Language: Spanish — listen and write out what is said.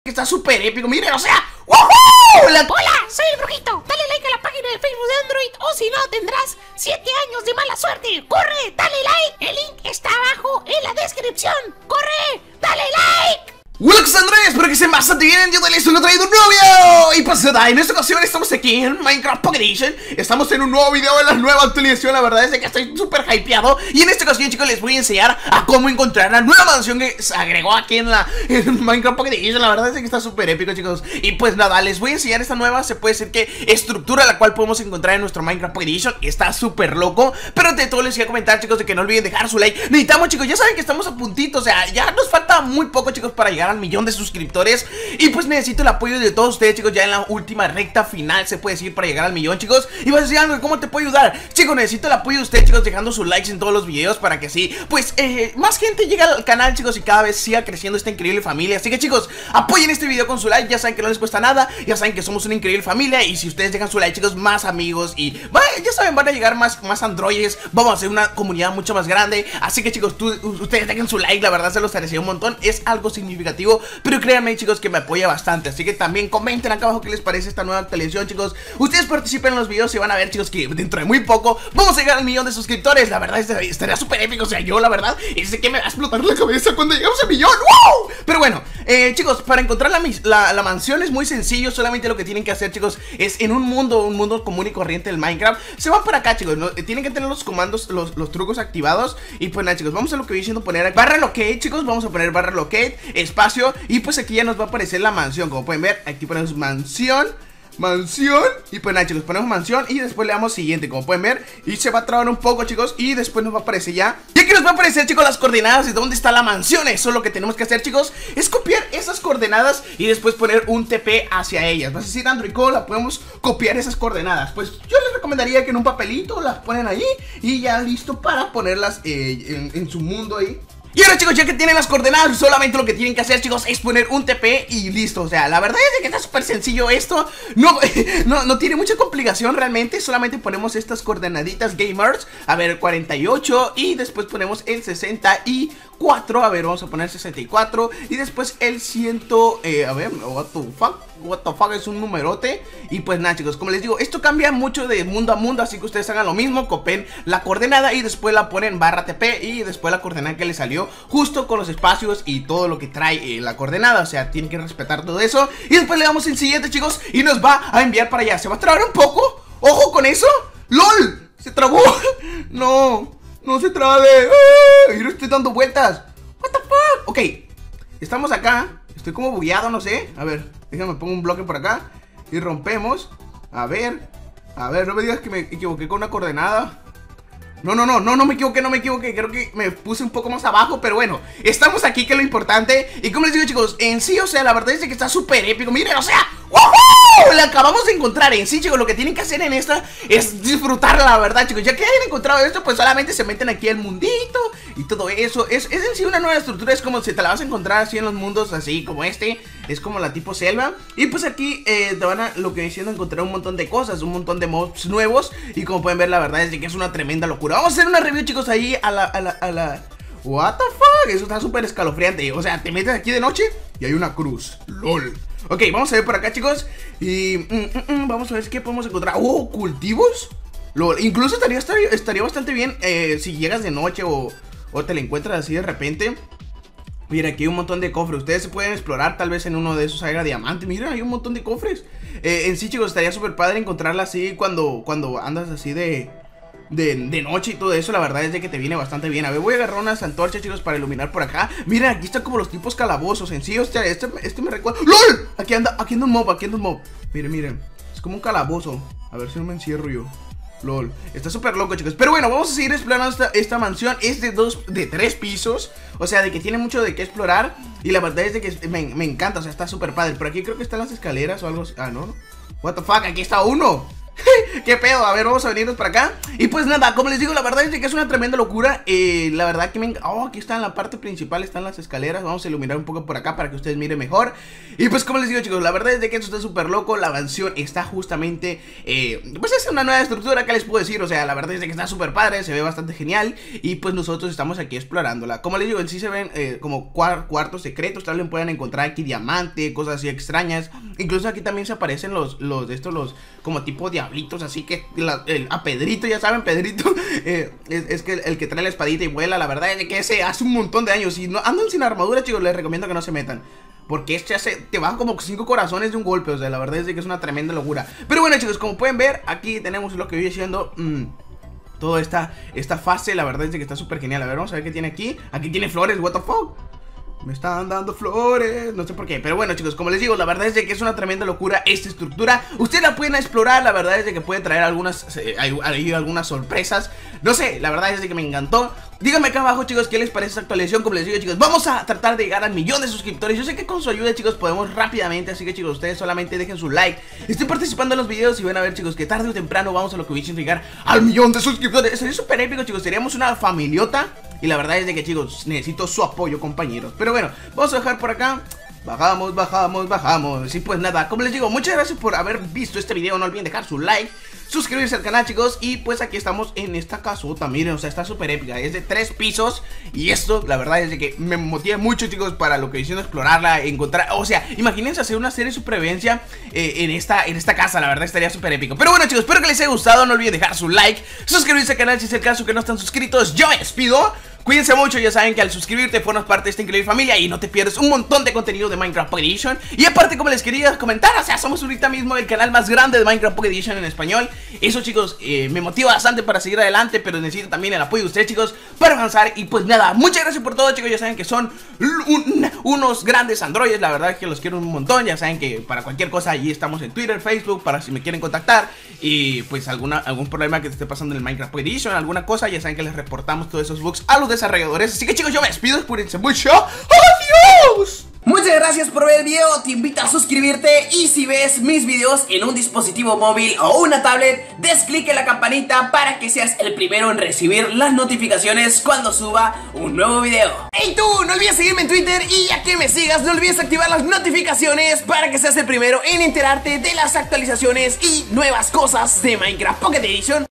Está súper épico, miren, o sea, ¡woohoo! Hola, soy el Brujito. Dale like a la página de Facebook de Android o si no tendrás 7 años de mala suerte. ¡Corre! ¡Dale like! El link está abajo en la descripción. ¡Corre! ¡Dale like! Hola, Andrés, espero que estén bastante bien. Yo te he traído un nuevo video. Y pues nada, en esta ocasión estamos aquí en Minecraft Pocket Edition. Estamos en un nuevo video de la nueva actualización. La verdad es que estoy súper hypeado. Y en esta ocasión, chicos, les voy a enseñar a cómo encontrar la nueva mansión que se agregó aquí en Minecraft Pocket Edition. La verdad es que está súper épico, chicos. Y pues nada, les voy a enseñar esta nueva, se puede decir que estructura, la cual podemos encontrar en nuestro Minecraft Pocket Edition. Está súper loco. Pero ante todo les voy a comentar, chicos, de que no olviden dejar su like. Necesitamos, chicos, ya saben que estamos a puntito. O sea, ya nos falta muy poco, chicos, para llegar al 1.000.000 de suscriptores. Y pues necesito el apoyo de todos ustedes, chicos, ya en la última recta final, se puede decir, para llegar al 1.000.000, chicos. Y vas a decir algo, ¿cómo te puedo ayudar? Chicos, necesito el apoyo de ustedes, chicos, dejando sus likes en todos los videos para que así, pues, más gente llegue al canal, chicos, y cada vez siga creciendo esta increíble familia. Así que, chicos, apoyen este video con su like. Ya saben que no les cuesta nada, ya saben que somos una increíble familia. Y si ustedes dejan su like, chicos, más amigos y, ya saben, van a llegar más androides. Vamos a hacer una comunidad mucho más grande. Así que, chicos, ustedes dejen su like, la verdad se los agradecería un montón. Es algo significativo, pero créanme, chicos, que me apoya bastante. Así que también comenten acá abajo qué les parece esta nueva actualización, chicos. Ustedes participen en los videos y van a ver, chicos, que dentro de muy poco vamos a llegar al 1.000.000 de suscriptores. La verdad estaría súper épico. O sea, yo la verdad es que me va a explotar la cabeza cuando llegamos al 1.000.000. ¡Wow! Pero bueno, chicos, para encontrar la mansión es muy sencillo. Solamente lo que tienen que hacer, chicos, es en un mundo común y corriente del Minecraft. Se van para acá, chicos, ¿no? Tienen que tener los comandos, los trucos activados. Y pues nada, chicos, vamos a lo que voy diciendo, poner barra locate, chicos. Vamos a poner barra locate, espacio. Y pues aquí ya nos va a aparecer la mansión. Como pueden ver, aquí ponemos mansión. Y pues nada, chicos, ponemos mansión y después le damos siguiente, como pueden ver. Y se va a trabar un poco, chicos, y después nos va a aparecer ya. Y aquí nos va a aparecer, chicos, las coordenadas de dónde está la mansión. Eso lo que tenemos que hacer, chicos, es copiar esas coordenadas y después poner un TP hacia ellas. Vas a decir, Android, ¿cómo la podemos copiar esas coordenadas? Pues yo les recomendaría que en un papelito las ponen ahí y ya listo para ponerlas en su mundo ahí. Y ahora, chicos, ya que tienen las coordenadas, solamente lo que tienen que hacer, chicos, es poner un TP y listo. O sea, la verdad es que está súper sencillo esto. No tiene mucha complicación realmente. Solamente ponemos estas coordenaditas gamers. A ver, 48. Y después ponemos el 64. A ver, vamos a poner 64. Y después el 100. A ver, what the fuck, es un numerote. Y pues nada, chicos, como les digo, esto cambia mucho de mundo a mundo. Así que ustedes hagan lo mismo, copien la coordenada y después la ponen barra TP. Y después la coordenada que les salió, justo con los espacios y todo lo que trae la coordenada. O sea, tienen que respetar todo eso. Y después le damos el siguiente, chicos, y nos va a enviar para allá. ¿Se va a trabar un poco? ¡Ojo con eso! ¡Lol! ¡Se trabó! ¡No! ¡No se trabe! ¡Ah! Yo estoy dando vueltas. ¿What the fuck? Ok, estamos acá. Estoy como bugueado, no sé. A ver, déjame pongo un bloque por acá y rompemos. A ver, no me digas que me equivoqué con una coordenada. No me equivoqué, creo que me puse un poco más abajo, pero bueno, estamos aquí, que es lo importante. Y como les digo, chicos, en sí, o sea, la verdad es que está súper épico. Miren, o sea, ¡woohoo! La acabamos de encontrar. En sí, chicos, lo que tienen que hacer en esta es disfrutarla, la verdad, chicos. Ya que hayan encontrado esto, pues solamente se meten aquí al mundito y todo eso. Es en sí una nueva estructura, es como si te la vas a encontrar así en los mundos, así como este. Es como la tipo selva. Y pues aquí te van a, lo que diciendo, encontrar un montón de cosas, un montón de mobs nuevos. Y como pueden ver, la verdad es que es una tremenda locura. Vamos a hacer una review, chicos, ahí a la... What the fuck, eso está súper escalofriante. O sea, te metes aquí de noche y hay una cruz. LOL. Ok, vamos a ver por acá, chicos. Y vamos a ver qué podemos encontrar. Oh, cultivos. LOL. Incluso estaría bastante bien si llegas de noche o te la encuentras así de repente. Mira, aquí hay un montón de cofres. Ustedes se pueden explorar, tal vez en uno de esos haya diamante. Mira, hay un montón de cofres. En sí, chicos, estaría súper padre encontrarla así cuando andas así de noche y todo eso. La verdad es de que te viene bastante bien. A ver, voy a agarrar unas antorchas, chicos, para iluminar por acá. Miren, aquí están como los tipos calabozos. En sí, hostia, este me recuerda. ¡LOL! Aquí anda un mob, Miren, es como un calabozo. A ver si no me encierro yo. LOL, está súper loco, chicos. Pero bueno, vamos a seguir explorando esta mansión. Es de 3 pisos. O sea, de que tiene mucho de qué explorar. Y la verdad es de que me encanta, o sea, está súper padre. Por aquí creo que están las escaleras o algo así. Ah, no. What the fuck, aquí está uno. ¿Qué pedo? A ver, vamos a venirnos para acá. Y pues nada, como les digo, la verdad es que es una tremenda locura. La verdad que aquí está en la parte principal, están las escaleras. Vamos a iluminar un poco por acá para que ustedes miren mejor. Y pues como les digo, chicos, la verdad es que esto está súper loco. La mansión está justamente pues es una nueva estructura, ¿qué les puedo decir? O sea, la verdad es que está súper padre, se ve bastante genial. Y pues nosotros estamos aquí explorándola. Como les digo, en sí se ven como cuartos secretos. También pueden encontrar aquí diamante, cosas así extrañas. Incluso aquí también se aparecen los como tipo diablitos, así que a Pedrito, ya saben, Pedrito es que el que trae la espadita y vuela. La verdad es que ese hace un montón de años. Si no andan sin armadura, chicos, les recomiendo que no se metan, porque este te baja como 5 corazones de un golpe. O sea, la verdad es que es una tremenda locura. Pero bueno, chicos, como pueden ver, aquí tenemos lo que viene siendo toda esta fase. La verdad es que está súper genial. A ver, vamos a ver qué tiene aquí. Aquí tiene flores, what the fuck. Me están dando flores, no sé por qué. Pero bueno, chicos, como les digo, la verdad es que es una tremenda locura esta estructura. Ustedes la pueden explorar, la verdad es que puede traer algunas sorpresas. No sé, la verdad es que me encantó. Díganme acá abajo, chicos, qué les parece esta actualización. Como les digo, chicos, vamos a tratar de llegar al 1.000.000 de suscriptores. Yo sé que con su ayuda, chicos, podemos rápidamente. Así que, chicos, ustedes solamente dejen su like, estén participando en los videos y van a ver, chicos, que tarde o temprano vamos a lo que voy a llegar al 1.000.000 de suscriptores. Sería súper épico, chicos, seríamos una familiota. Y la verdad es que, chicos, necesito su apoyo, compañeros. Pero bueno, vamos a dejar por acá. Bajamos, bajamos, bajamos. Y pues nada, como les digo, muchas gracias por haber visto este video. No olviden dejar su like, suscribirse al canal, chicos. Y pues aquí estamos en esta casota, miren, o sea, está súper épica. Es de 3 pisos. Y esto, la verdad es de que me motiva mucho, chicos, para lo que diciendo explorarla, encontrar. O sea, imagínense hacer una serie de supervivencia en esta casa. La verdad estaría súper épico. Pero bueno, chicos, espero que les haya gustado. No olviden dejar su like, suscribirse al canal si es el caso que no están suscritos. Yo me despido. Cuídense mucho, ya saben que al suscribirte formas parte de esta increíble familia y no te pierdes un montón de contenido de Minecraft Pocket Edition. Y aparte, como les quería comentar, o sea, somos ahorita mismo el canal más grande de Minecraft Pocket Edition en español. Eso, chicos, me motiva bastante para seguir adelante, pero necesito también el apoyo de ustedes, chicos, para avanzar. Y pues nada, muchas gracias por todo, chicos. Ya saben que son unos grandes androides, la verdad es que los quiero un montón. Ya saben que para cualquier cosa allí estamos en Twitter, Facebook, para si me quieren contactar. Y pues algún problema que te esté pasando en el Minecraft Pocket Edition, alguna cosa, ya saben que les reportamos todos esos bugs a los desarrolladores. Así que, chicos, yo me despido, cuídense mucho. ¡Adiós! Muchas gracias por ver el video, te invito a suscribirte y si ves mis videos en un dispositivo móvil o una tablet, des clic en la campanita para que seas el primero en recibir las notificaciones cuando suba un nuevo video. ¡Hey tú! No olvides seguirme en Twitter y ya que me sigas, no olvides activar las notificaciones para que seas el primero en enterarte de las actualizaciones y nuevas cosas de Minecraft Pocket Edition.